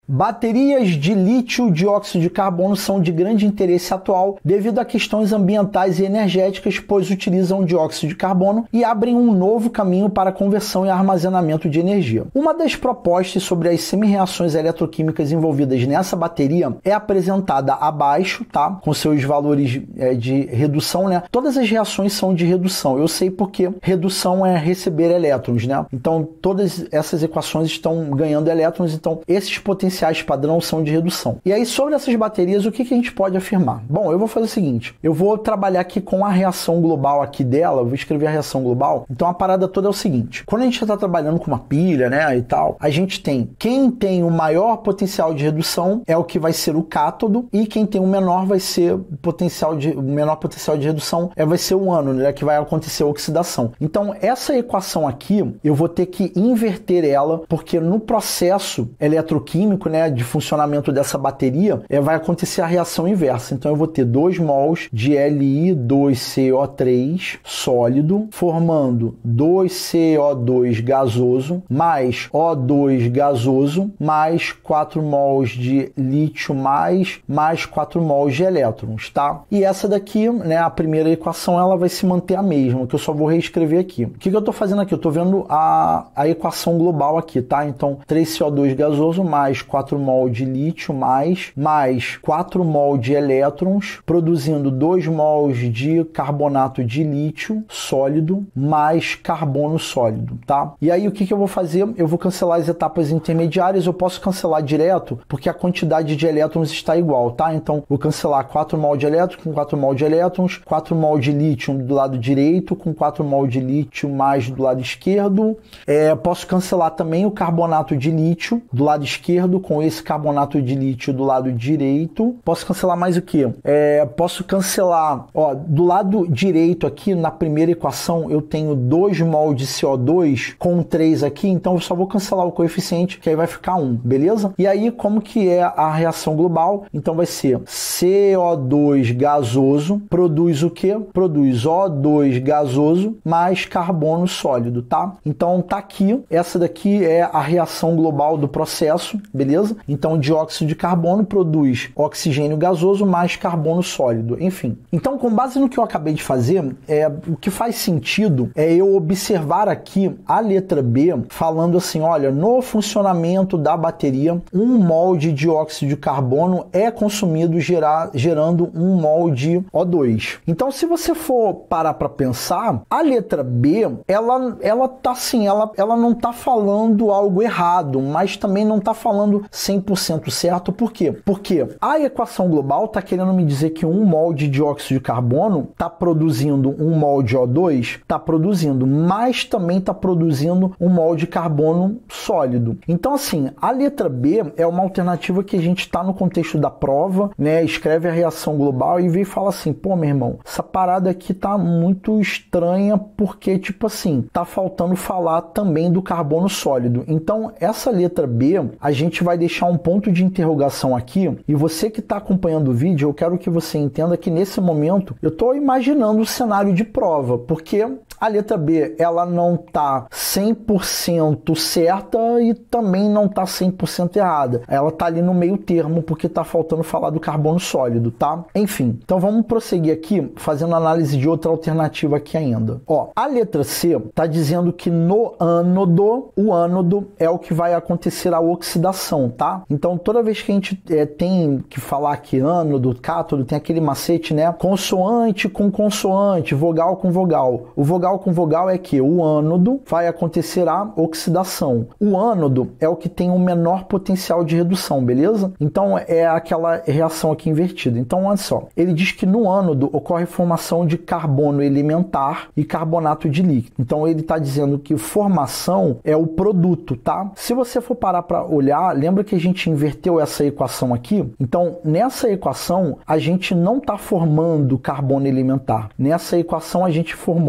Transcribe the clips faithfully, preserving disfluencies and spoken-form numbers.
Baterias de lítio dióxido de carbono são de grande interesse atual devido a questões ambientais e energéticas, pois utilizam dióxido de carbono e abrem um novo caminho para a conversão e armazenamento de energia. Uma das propostas sobre as semi-reações eletroquímicas envolvidas nessa bateria é apresentada abaixo, tá? Com seus valores é, de redução, né? Todas as reações são de redução. Eu sei porque redução é receber elétrons, né? Então todas essas equações estão ganhando elétrons, então esses potenciais padrão são de redução. E aí, sobre essas baterias, o que, que a gente pode afirmar? Bom, eu vou fazer o seguinte, eu vou trabalhar aqui com a reação global aqui dela, vou escrever a reação global. Então, a parada toda é o seguinte, quando a gente está trabalhando com uma pilha, né, e tal, a gente tem, quem tem o maior potencial de redução é o que vai ser o cátodo, e quem tem o menor vai ser o potencial de, o menor potencial de redução é, vai ser o ânodo, né, que vai acontecer a oxidação. Então, essa equação aqui, eu vou ter que inverter ela, porque no processo eletroquímico, né, de funcionamento dessa bateria, é, vai acontecer a reação inversa. Então eu vou ter dois mols de L I dois C O três sólido, formando dois C O dois gasoso, mais O dois gasoso, mais quatro mols de lítio, mais, mais quatro mols de elétrons, tá? E essa daqui, né, a primeira equação, ela vai se manter a mesma, que eu só vou reescrever aqui. O que, que eu tô fazendo aqui? Eu tô vendo a, a equação global aqui, tá? Então, três C O dois gasoso, mais quatro mol de lítio, mais, mais quatro mol de elétrons, produzindo dois mols de carbonato de lítio sólido, mais carbono sólido, tá? E aí, o que, que eu vou fazer? Eu vou cancelar as etapas intermediárias, eu posso cancelar direto, porque a quantidade de elétrons está igual, tá? Então, vou cancelar quatro mol de elétrons com quatro mol de elétrons, quatro mol de lítio do lado direito, com quatro mol de lítio mais do lado esquerdo. É, posso cancelar também o carbonato de lítio do lado esquerdo, com esse carbonato de lítio do lado direito. Posso cancelar mais o que? É, posso cancelar, ó, do lado direito aqui, na primeira equação, eu tenho dois mol de C O dois com três aqui, então eu só vou cancelar o coeficiente, que aí vai ficar um, beleza? E aí, como que é a reação global? Então vai ser C O dois gasoso, produz o que? Produz O dois gasoso mais carbono sólido, tá? Então tá aqui, essa daqui é a reação global do processo, beleza? Então, dióxido de carbono produz oxigênio gasoso mais carbono sólido, enfim. Então, com base no que eu acabei de fazer, é, o que faz sentido é eu observar aqui a letra B falando assim, olha, no funcionamento da bateria, um mol de dióxido de carbono é consumido gerar, gerando um mol de O dois. Então, se você for parar para pensar, a letra B, ela, ela tá assim, ela, ela não tá falando algo errado, mas também não tá falando cem por cento certo. Por quê? Porque a equação global está querendo me dizer que um mol de dióxido de carbono está produzindo um mol de O dois, está produzindo, mas também está produzindo um mol de carbono sólido. Então, assim, a letra B é uma alternativa que a gente está no contexto da prova, né? Escreve a reação global e vem e fala assim, pô, meu irmão, essa parada aqui tá muito estranha porque, tipo assim, tá faltando falar também do carbono sólido. Então, essa letra B, a gente vai deixar um ponto de interrogação aqui, e você que está acompanhando o vídeo, eu quero que você entenda que nesse momento eu estou imaginando o cenário de prova, porque a letra B, ela não está cem por cento certa e também não está cem por cento errada. Ela está ali no meio termo, porque está faltando falar do carbono sólido, tá? Enfim, então vamos prosseguir aqui, fazendo análise de outra alternativa aqui ainda. Ó, a letra C está dizendo que no ânodo, o ânodo é o que vai acontecer a oxidação, tá? Então, toda vez que a gente é, tem que falar que ânodo, cátodo, tem aquele macete, né? Consoante com consoante, vogal com vogal. O vogal com vogal é que o ânodo vai acontecer a oxidação. O ânodo é o que tem o menor potencial de redução, beleza? Então, é aquela reação aqui invertida. Então, olha só. Ele diz que no ânodo ocorre formação de carbono elementar e carbonato de líquido. Então, ele está dizendo que formação é o produto, tá? Se você for parar para olhar, lembra que a gente inverteu essa equação aqui? Então, nessa equação, a gente não está formando carbono elementar. Nessa equação, a gente formou, ó,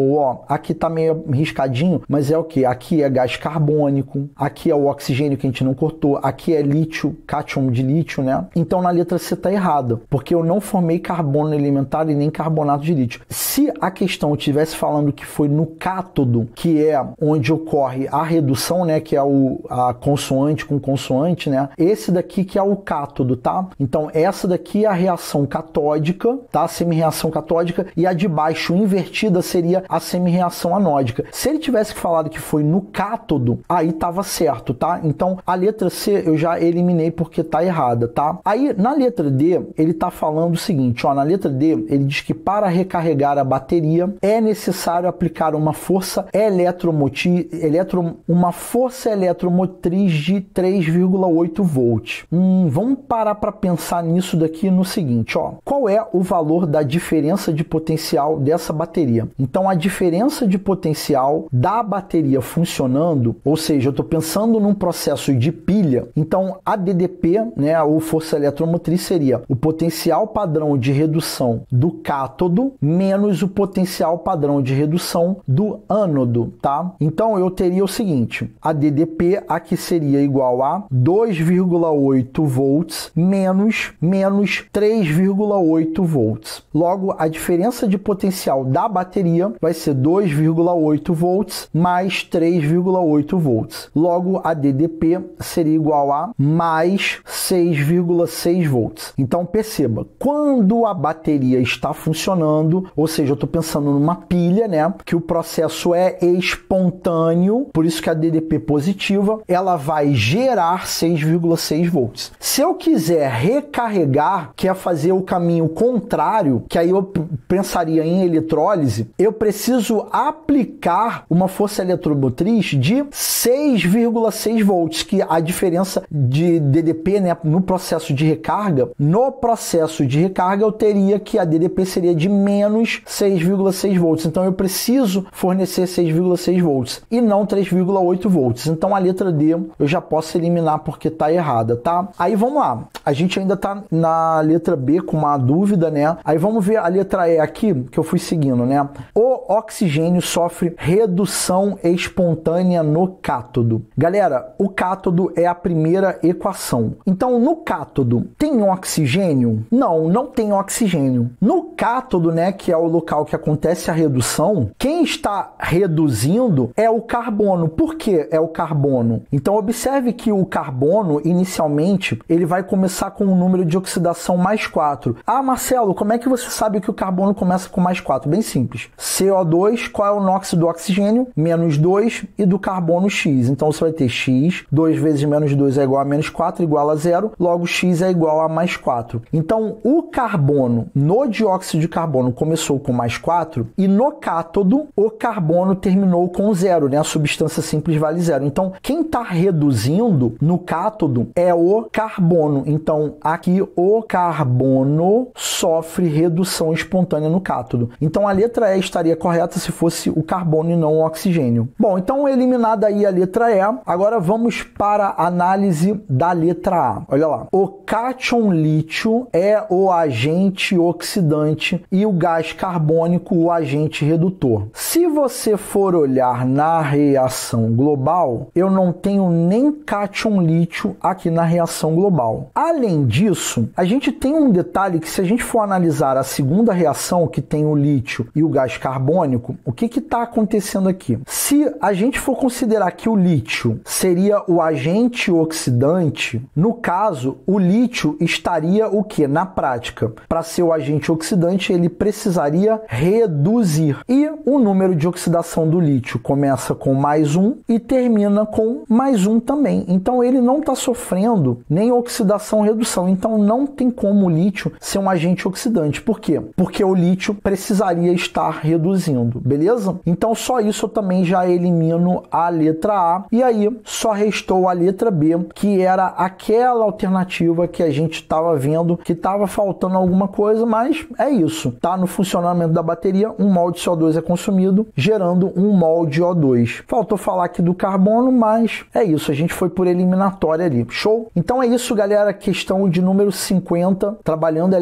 aqui tá meio riscadinho, mas é o que? Aqui é gás carbônico, aqui é o oxigênio que a gente não cortou, aqui é lítio, cátion de lítio, né? Então na letra C tá errada, porque eu não formei carbono elementar e nem carbonato de lítio. Se a questão estivesse falando que foi no cátodo, que é onde ocorre a redução, né, que é o, a consoante com consoante, né? Esse daqui que é o cátodo, tá? Então essa daqui é a reação catódica, tá? A semi-reação catódica, e a de baixo invertida seria a semi-reação anódica. Se ele tivesse falado que foi no cátodo, aí tava certo, tá? Então a letra C eu já eliminei porque tá errada, tá? Aí na letra D ele tá falando o seguinte, ó, na letra D ele diz que para recarregar a bateria é necessário aplicar uma força eletromotriz, eletro, uma força eletromotriz de três vírgula oito volts. Hum, vamos parar para pensar nisso daqui no seguinte, ó. Qual é o valor da diferença de potencial dessa bateria? Então a diferença de potencial da bateria funcionando, ou seja, eu estou pensando num processo de pilha, então a D D P, né, ou força eletromotriz, seria o potencial padrão de redução do cátodo menos o potencial padrão de redução do ânodo, tá? Então eu teria o seguinte, a D D P aqui seria igual a dois vírgula oito volts menos, menos três vírgula oito volts. Logo, a diferença de potencial da bateria vai ser dois vírgula oito volts mais três vírgula oito volts. Logo, a D D P seria igual a mais seis vírgula seis volts. Então, perceba, quando a bateria está funcionando, ou seja, eu estou pensando numa pilha, né, que o processo é espontâneo, por isso que a D D P positiva, ela vai gerar seis vírgula seis volts. Se eu quiser recarregar, que é fazer o caminho contrário, que aí eu pensaria em eletrólise, eu preciso aplicar uma força eletromotriz de seis vírgula seis volts, que a diferença de D D P, né, no processo de recarga, no processo de recarga eu teria que a D D P seria de menos seis vírgula seis volts. Então eu preciso fornecer seis vírgula seis volts e não três vírgula oito volts. Então a letra D eu já posso eliminar porque está errada, tá? Aí vamos lá. A gente ainda está na letra B com uma dúvida, né? Aí vamos ver a letra E aqui, que eu fui seguindo, né? O oxigênio sofre redução espontânea no cátodo. Galera, o cátodo é a primeira equação. Então, no cátodo, tem oxigênio? Não, não tem oxigênio. No cátodo, né, que é o local que acontece a redução, quem está reduzindo é o carbono. Por que é o carbono? Então, observe que o carbono, inicialmente, ele vai começar com um número de oxidação mais quatro. Ah, Marcelo, como é que você sabe que o carbono começa com mais quatro? Bem simples. C O dois, qual é o NOx do oxigênio? Menos dois, e do carbono X. Então, você vai ter X, dois vezes menos dois é igual a menos quatro, igual a zero, logo X é igual a mais quatro. Então, o carbono no dióxido de carbono começou com mais quatro, e no cátodo, o carbono terminou com zero, né? A substância simples vale zero. Então, quem está reduzindo no cátodo é o carbono. Então, aqui o carbono sofre redução espontânea no cátodo. Então, a letra E estaria correta se fosse o carbono e não o oxigênio. Bom, então eliminada aí a letra E, agora vamos para a análise da letra A. Olha lá. O cátion lítio é o agente oxidante e o gás carbônico o agente redutor. Se você for olhar na reação global, eu não tenho nem cátion lítio aqui na reação global. Além disso, a gente tem um detalhe que se a gente for analisar a segunda reação, que tem o lítio e o gás carbônico, o que está acontecendo aqui? Se a gente for considerar que o lítio seria o agente oxidante, no caso, o lítio estaria o que? Na prática, para ser o agente oxidante, ele precisaria reduzir. E o número de oxidação do lítio começa com mais um e termina com mais um também. Então, ele não está sofrendo nem oxidação redução. Então, não tem como o lítio ser um agente oxidante. Por quê? Porque o lítio precisaria estar reduzindo, beleza? Então, só isso eu também já elimino a letra A. E aí, só restou a letra B, que era aquela alternativa que a gente estava vendo que estava faltando alguma coisa, mas é isso. Tá? No funcionamento da bateria, um mol de C O dois é consumido, gerando um mol de O dois. Faltou falar aqui do carbono, mas é isso. A gente foi por eliminatória ali. Show? Então é isso, galera. Questão de número cinquenta, trabalhando a eletroquímica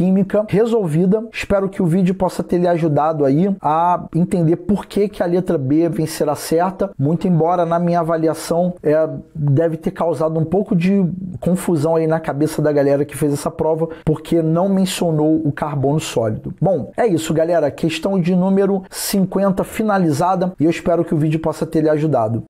química resolvida. Espero que o vídeo possa ter lhe ajudado aí a entender por que que a letra B vem ser a certa, muito embora na minha avaliação é, deve ter causado um pouco de confusão aí na cabeça da galera que fez essa prova, porque não mencionou o carbono sólido. Bom, é isso, galera. Questão de número cinquenta finalizada e eu espero que o vídeo possa ter lhe ajudado.